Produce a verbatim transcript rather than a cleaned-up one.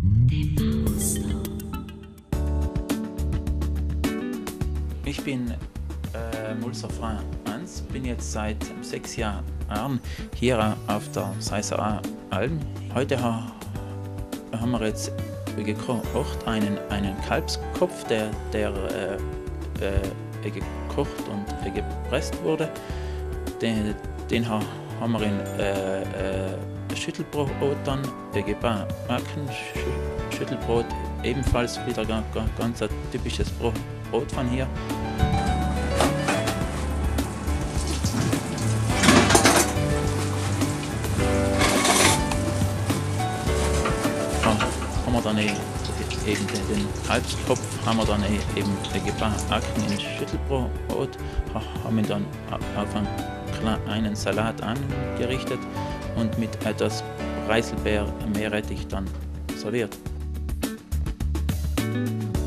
Ich bin äh, Mulzer Franz, bin jetzt seit sechs Jahren hier auf der Seisserer Alm. Heute ha, haben wir jetzt gekocht einen, einen Kalbskopf, der, der äh, äh, gekocht und äh, gepresst wurde. Den, den ha, haben wir in äh, äh, Schüttelbrot dann äh, gebacken. Schüttelbrot ebenfalls wieder ganz, ganz ein typisches Brot, Brot von hier. Haben wir dann eben den Kalbskopf haben wir dann eben gebacken in Schüttelbrot, haben ihn dann auf einen kleinen Salat angerichtet und mit etwas Preiselbeer Meerrettich dann serviert.